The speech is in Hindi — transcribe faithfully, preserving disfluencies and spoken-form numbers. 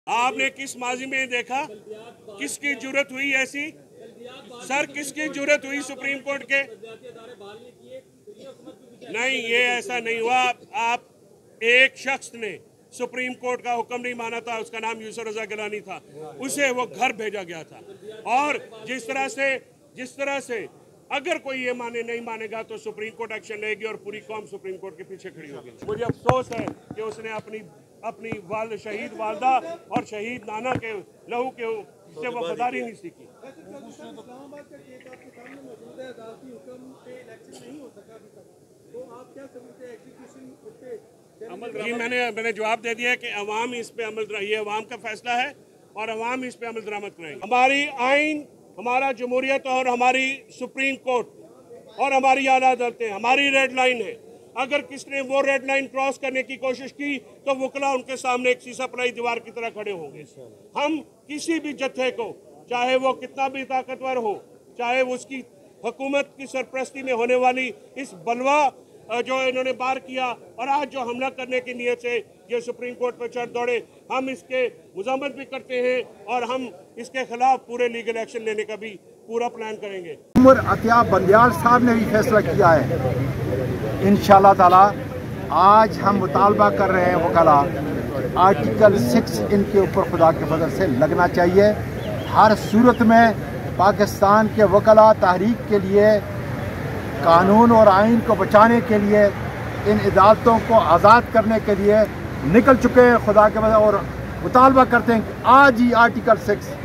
आपने किस माजी में देखा? किसकी जरूरत हुई ऐसी? सर किसकी जरूरत हुई सुप्रीम कोर्ट के? नहीं, ये ऐसा नहीं हुआ। आप एक शख्स ने सुप्रीम कोर्ट का हुक्म नहीं माना था, उसका नाम यूसुफ रजा गिलानी था, उसे वो घर भेजा गया था। और जिस तरह से जिस तरह से अगर कोई ये माने नहीं मानेगा तो सुप्रीम कोर्ट एक्शन लेगी और पूरी कौम सुप्रीम कोर्ट के पीछे खड़ी होगी। मुझे अफसोस है कि उसने अपनी अपनी वाल शहीद वालदा और शहीद नाना के लहू के से वफादारी नहीं सीखी। जी मैंने मैंने जवाब दे दिया कि अवाम इस पे अमल, ये अवाम का फैसला है और अवाम इस पे अमल दरामद करेंगे। हमारी आइन, हमारा जमहूरियत और हमारी सुप्रीम कोर्ट और हमारी आला अदालतें हमारी रेड लाइन है। अगर किसने वो रेड लाइन क्रॉस करने की कोशिश की तो वकला उनके सामने एक शीशा पलाई दीवार की तरह खड़े होंगे। हम किसी भी जत्थे को, चाहे वो कितना भी ताकतवर हो, चाहे उसकी हुकूमत की सरपरस्ती में होने वाली इस बलवा जो इन्होंने बार किया और आज जो हमला करने की नीयत से ये सुप्रीम कोर्ट पर चढ़ दौड़े, हम इसके मुज़म्मत भी करते हैं और हम इसके खिलाफ पूरे लीगल एक्शन लेने का भी पूरा प्लान करेंगे। उमर अतिया बंदियाल साहब ने भी फैसला किया है। इंशाअल्लाह ताला आज हम मुतालबा कर रहे हैं वकला, आर्टिकल सिक्स इनके ऊपर खुदा के फजल से लगना चाहिए। हर सूरत में पाकिस्तान के वकला तहरीक के लिए, कानून और आइन को बचाने के लिए, इन अदालतों को आज़ाद करने के लिए निकल चुके हैं खुदा के वजह, और मुतालबा करते हैं कि आज ही आर्टिकल सिक्स